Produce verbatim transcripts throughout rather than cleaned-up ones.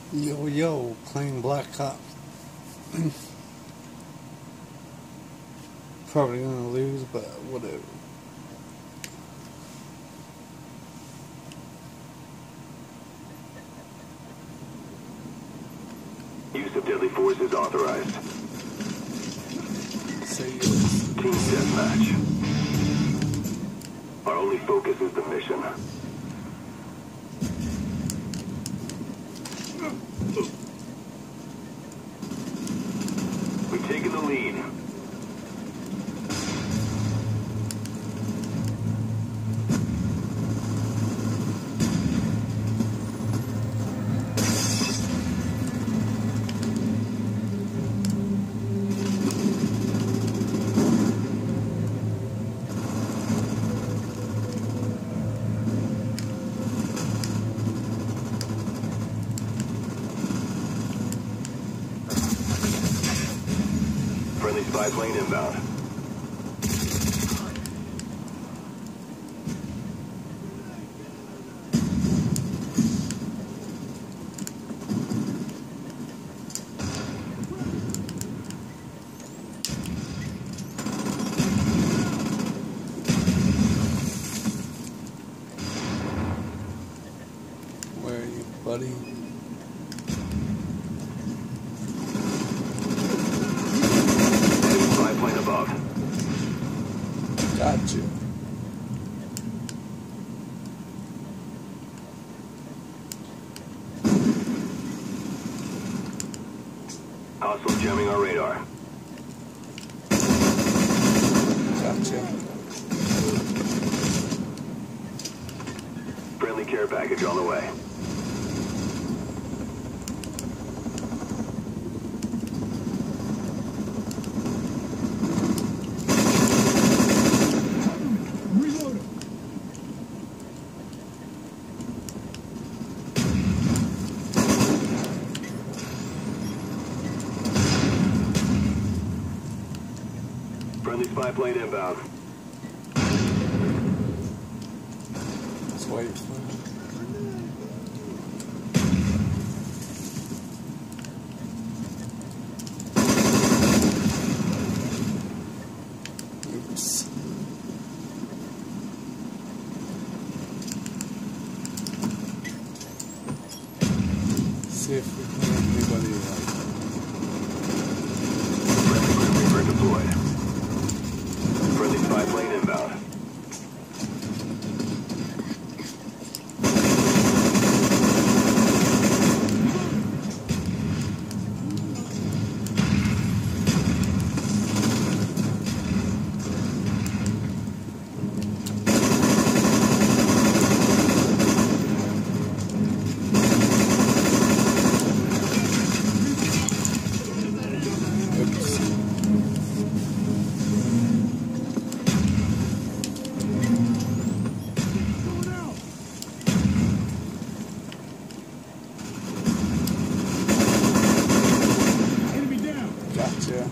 Yo, yo, playing Black Ops. Probably gonna lose, but whatever. Use of deadly force is authorized. Say yes. Team deathmatch. Our only focus is the mission. We've taken the lead. Friendly spy plane inbound. Where are you, buddy? Spy plane above. Gotcha. Hostile jamming our radar. Gotcha. Friendly care package on the way. Friendly spy plane inbound. Let's wait for him. Oops. See if we can get anybody like Friendly Grim Reaper deployed. Friendly spy plane inbound. oops. Gotcha.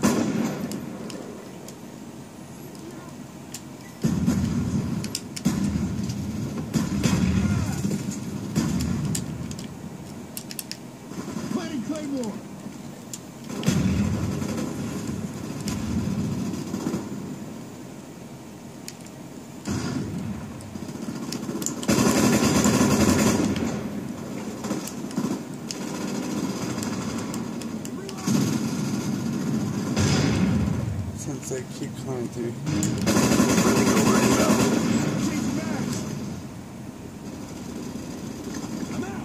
Planting Claymore! Since they keep coming through here. Friendly Cobra inbound. Change backs! I'm out!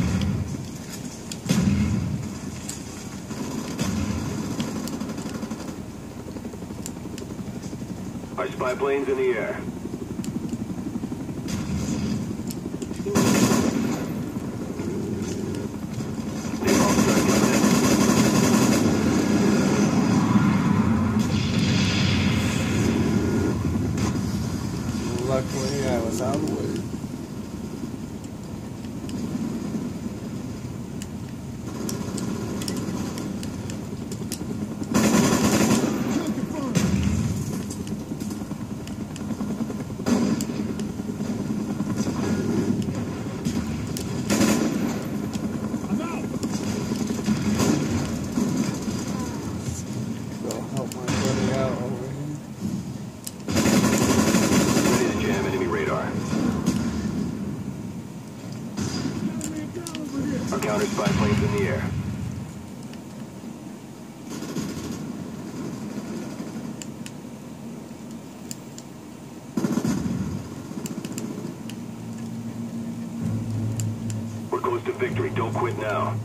Our spy plane's in the air. Napalm strike coming in. Luckily, I was out of the way. Kill confirmed! Our counter spy planes in the air. We're close to victory. Don't quit now.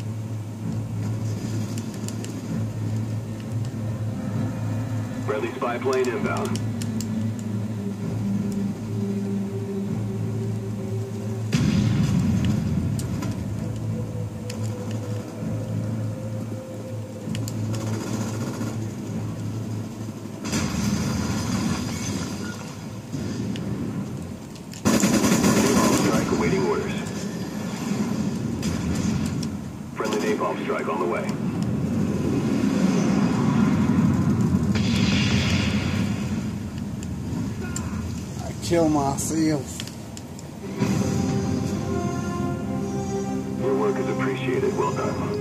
Friendly spy plane inbound. Napalm strike on the way. I kill myself. Your work is appreciated. Well done.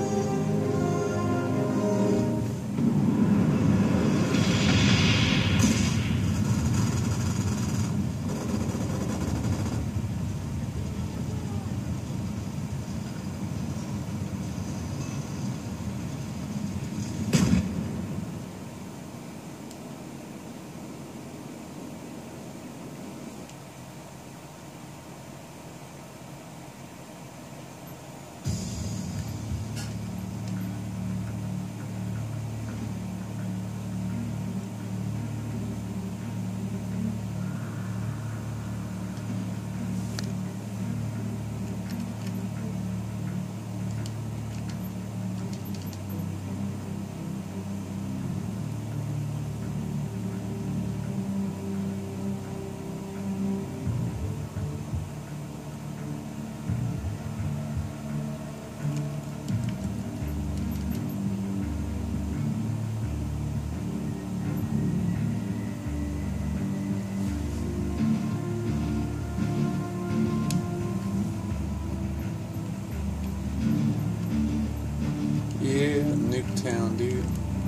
Yeah, Nuketown, dude.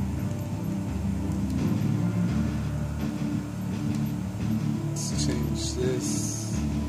Let's change this.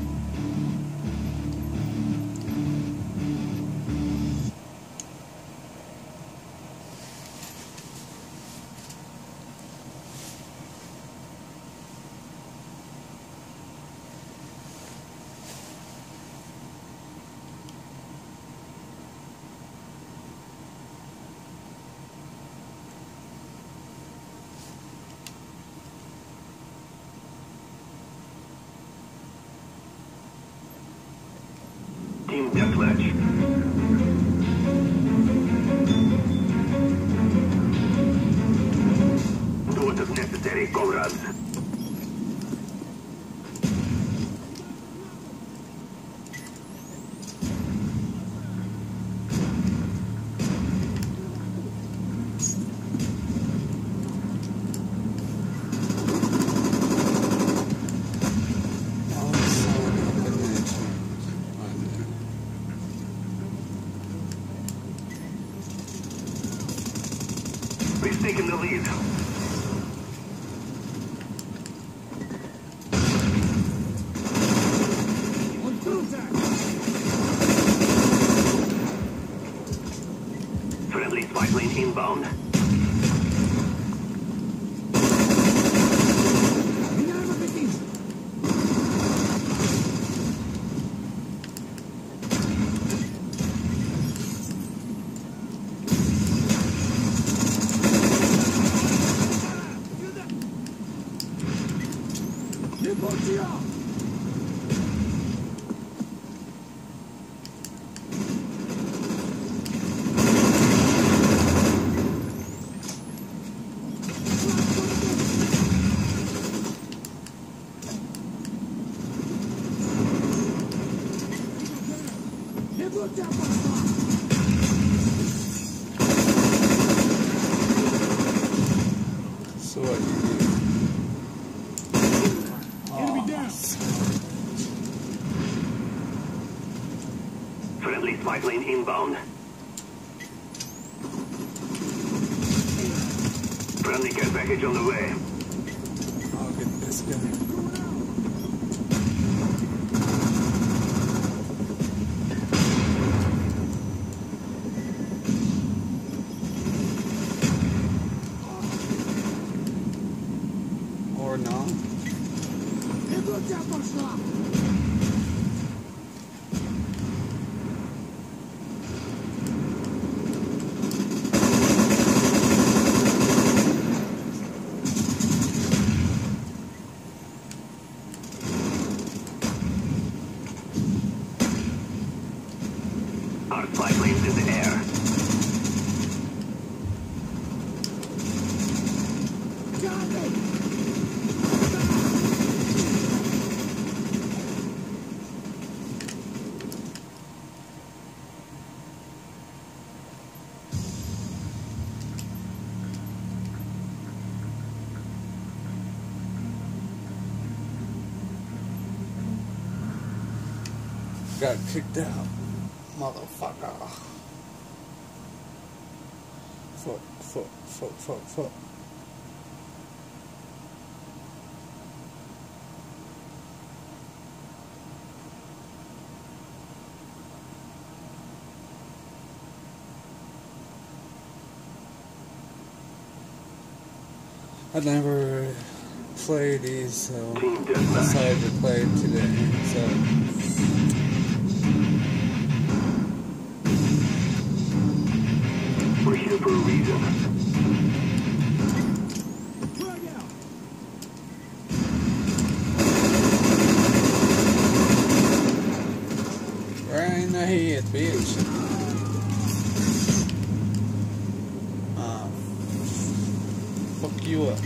Team Deathmatch. Do what is necessary, comrades. We've taken the lead. On contact! Friendly spy plane inbound. So what do you do? Enemy down! Friendly spy plane inbound. Friendly care package on the way. I'll get this guy. Our spy plane's in the air. Got it! Got kicked out, motherfucker. Fuck, fuck, fuck, fuck, fuck. I've never played these, so Team I deathmatch. decided to play it today. So. We're here for a reason. Frag out! Right in the head, bitch. Ah, fuck you up.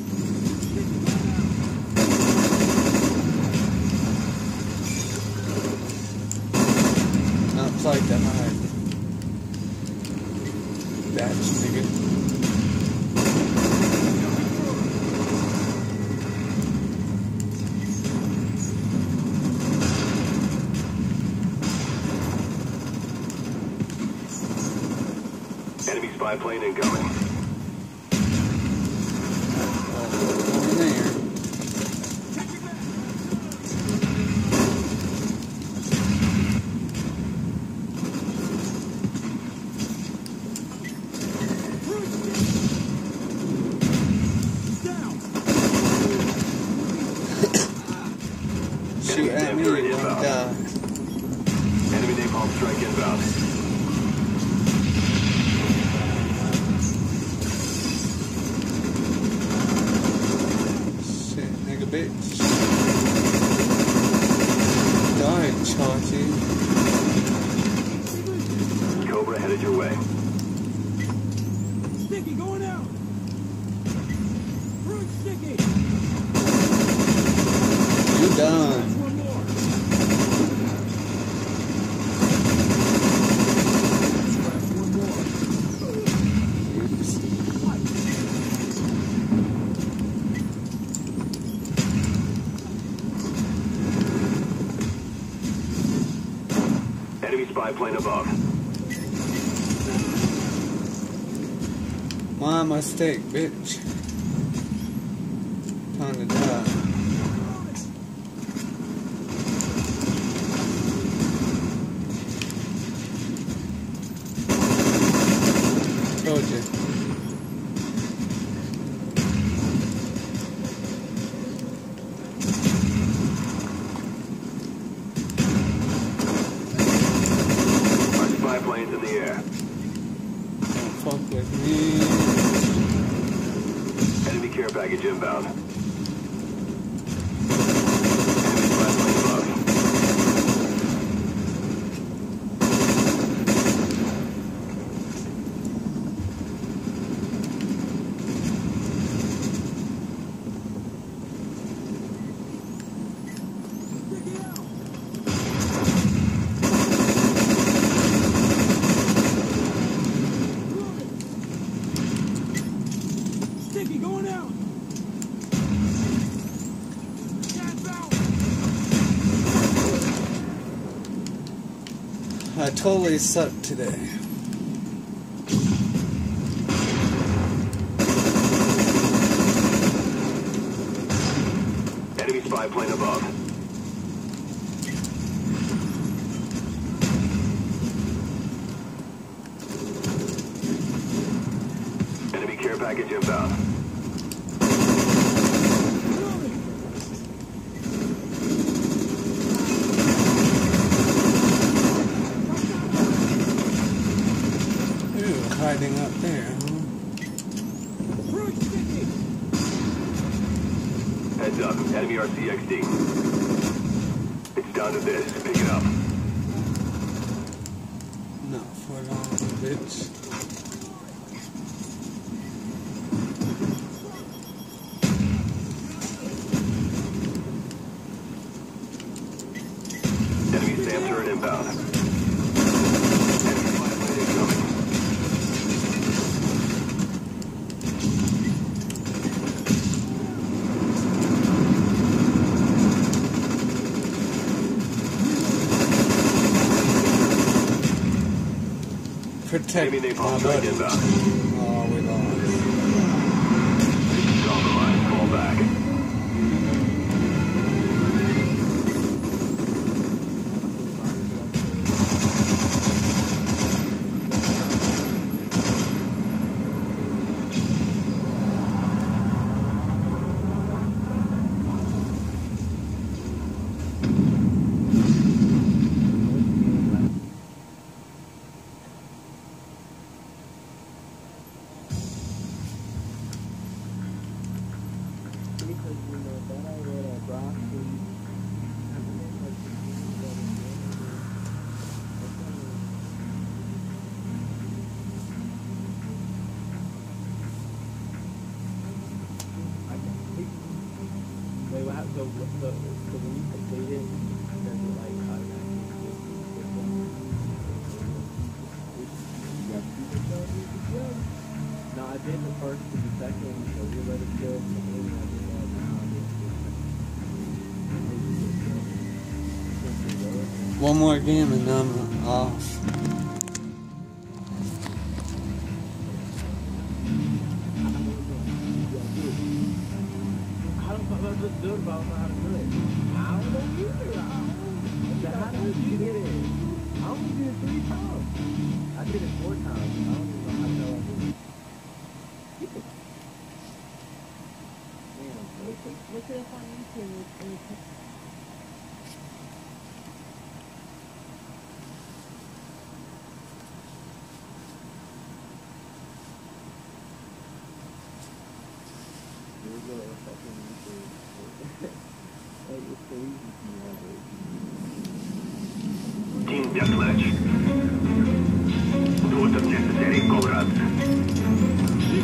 Not like that hard. That's nigga. Enemy spy plane incoming. Over there. Shoot at me, you're gonna die. Enemy napalm strike inbound. Shit, nigga, bitch. Die, Chachi. Cobra headed your way. Sticky going out! Fruit sticky! You done. One more! One more! Oops. Enemy spy plane above. My mistake, bitch. Time to die. Told you. Our spy plane's in the air. Don't fuck with me. Enemy care package inbound. Enemy spy plane above. Sticky out! Sticky going out! Gas out! I totally suck today. Enemy spy plane above. Enemy care package inbound. Reloading! Ooh, hiding up there, huh? Fruit sticky! Heads up, enemy R C X D. It's down to this. Pick it up. Not for long, bitch. Enemy SAM turret inbound. Enemy five lane incoming. Protect Enemy my napalm strike buddy. inbound. Oh, we lost. Compromise, fall back. Wait, what happened? So, so, so when you complete it, does it like automatically? No, I did the first to the second, so we let it go. And then I did that now. One more game and then I'm off. Just do it, but I don't know how to do it. I don't know either. I don't know. How did you get it? I only did it three times. I did it four times. I don't even know how the hell I did it. Damn. Look it up on YouTube. Here we go. Fucking YouTube. Hey, it's so easy to navigate. Team deathmatch. Do what is necessary, comrades.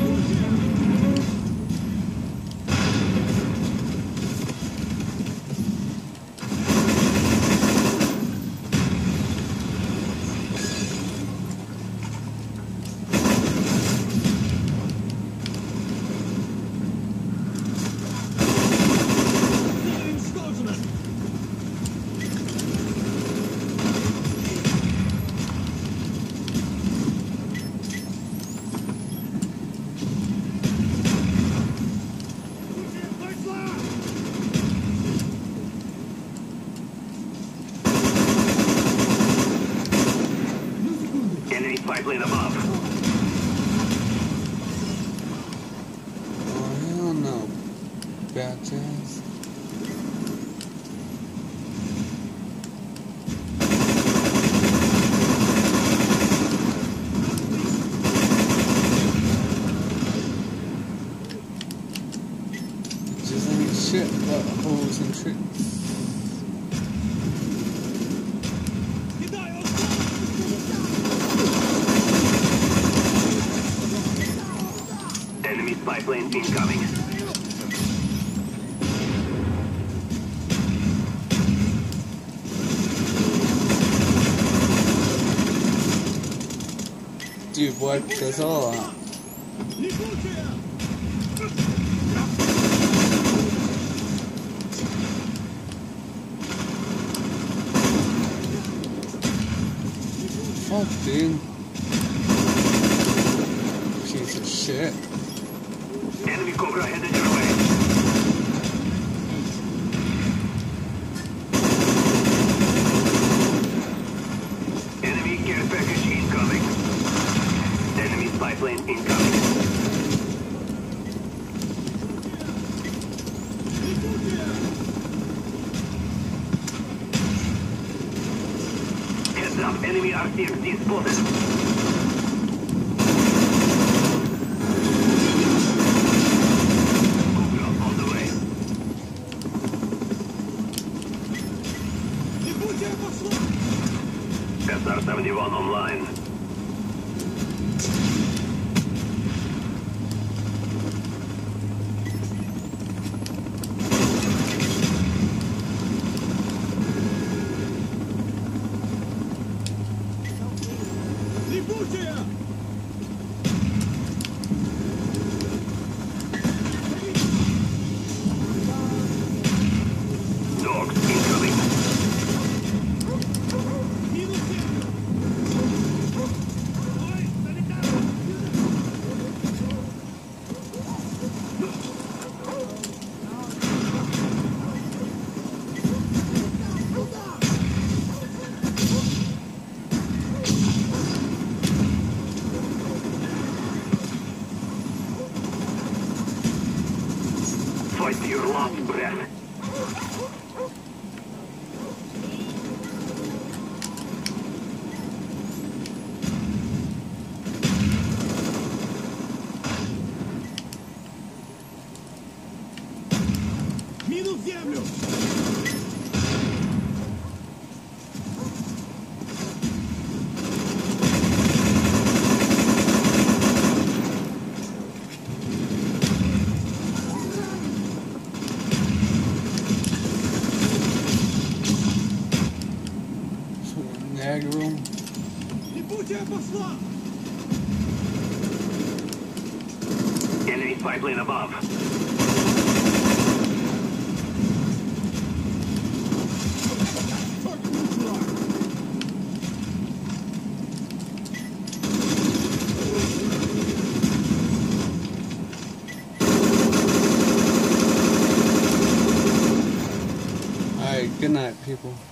Enemy five lane above. Oh, hell no. Bitches. Bitches ain't shit but hoes and tricks. Enemy spy plane incoming. Dude, wipe this all out. Fuck, dude. Piece of shit. Enemy Cobra headed your way. Enemy care package incoming. Enemy spy plane incoming. Heads up, enemy R C X D spotted. S R seventy-one online. Прибытие! Dogs incoming. Минус землю! Ой, залетаю! Fight to your last breath. Минус землю! Negro. Прибытие пошла! Enemy spy plane above. Target neutralized! Alright, good night, people.